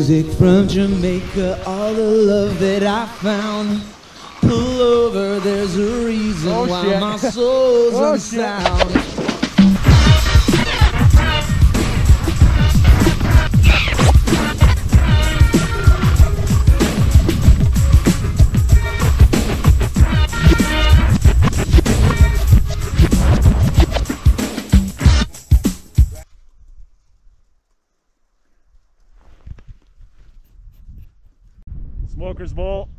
music from Jamaica, all the love that I found. Pull over, there's a reason why my soul's unsound. Smoker's Bowl.